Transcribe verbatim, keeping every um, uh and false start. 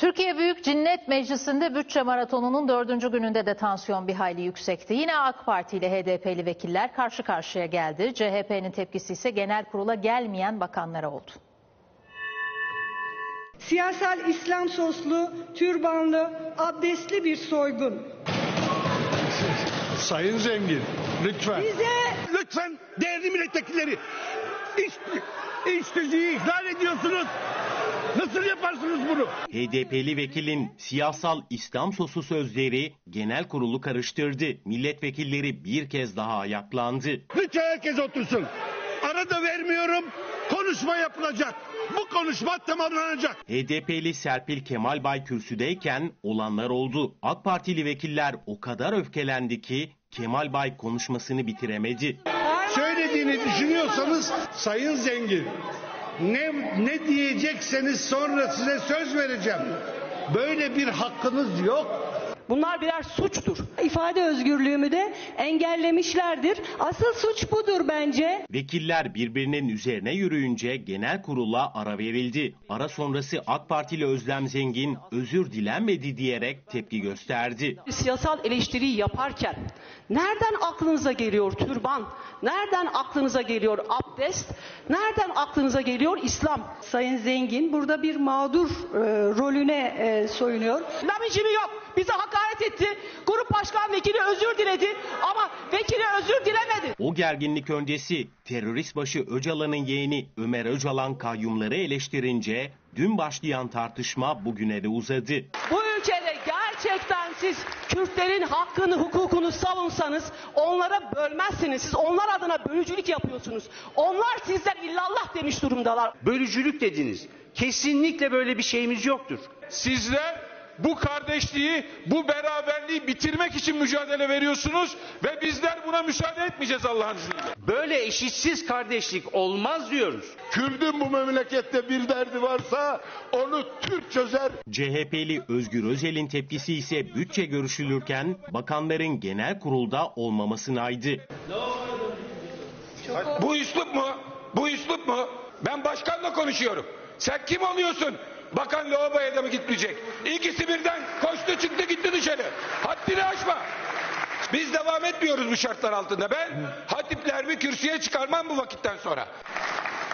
Türkiye Büyük Millet Meclisi'nde bütçe maratonunun dördüncü gününde de tansiyon bir hayli yüksekti. Yine AK Parti ile H D P'li vekiller karşı karşıya geldi. C H P'nin tepkisi ise genel kurula gelmeyen bakanlara oldu. Siyasal İslam soslu, türbanlı, abdestli bir soygun. Sayın Zengin, lütfen. Bize... Lütfen değerli milletvekilleri, iş, iş tüzüğü ihlal ediyorsunuz. Nasıl yaparsınız bunu? H D P'li vekilin siyasal İslam sosu sözleri genel kurulu karıştırdı. Milletvekilleri bir kez daha ayaklandı. Lütfen herkes otursun. Arada vermiyorum, konuşma yapılacak. Bu konuşma tamamlanacak. H D P'li Serpil Kemalbay kürsüdeyken olanlar oldu. AK Partili vekiller o kadar öfkelendi ki Kemalbay konuşmasını bitiremedi. Söylediğini düşünüyorsanız Sayın Zengin, ne, ne diyecekseniz sonra size söz vereceğim. Böyle bir hakkınız yok. Bunlar birer suçtur. İfade özgürlüğümü de engellemişlerdir. Asıl suç budur bence. Vekiller birbirinin üzerine yürüyünce genel kurula ara verildi. Ara sonrası AK Partili Özlem Zengin özür dilenmedi diyerek tepki gösterdi. Siyasal eleştiriyi yaparken nereden aklınıza geliyor türban? Nereden aklınıza geliyor abdest? Nereden aklınıza geliyor İslam? Sayın Zengin burada bir mağdur e, rolüne e, soyunuyor. Lamicimi yok. Bize hakaret etti. Grup başkan vekili özür diledi ama vekili özür dilemedi. O gerginlik öncesi terörist başı Öcalan'ın yeğeni Ömer Öcalan kayyumları eleştirince dün başlayan tartışma bugüne de uzadı. Bu ülkede gerçekten siz Kürtlerin hakkını, hukukunu savunsanız onlara bölmezsiniz. Siz onlar adına bölücülük yapıyorsunuz. Onlar sizden illallah demiş durumdalar. Bölücülük dediniz. Kesinlikle böyle bir şeyimiz yoktur. Sizler bu kardeşliği, bu beraberliği bitirmek için mücadele veriyorsunuz ve bizler buna müsaade etmeyeceğiz Allah'ın izniyle. Böyle eşitsiz kardeşlik olmaz diyoruz. Kürdün bu memlekette bir derdi varsa onu Türk çözer. C H P'li Özgür Özel'in tepkisi ise bütçe görüşülürken bakanların genel kurulda olmamasınaydı. Bu üslup mu? Bu üslup mu? Ben başkanla konuşuyorum. Sen kim oluyorsun? Bakan lavaboya da mı gitmeyecek? İkisi birden koştu çıktı gitti dışarı. Haddini aşma. Biz devam etmiyoruz bu şartlar altında. Ben hatiplerimi kürsüye çıkarmam bu vakitten sonra.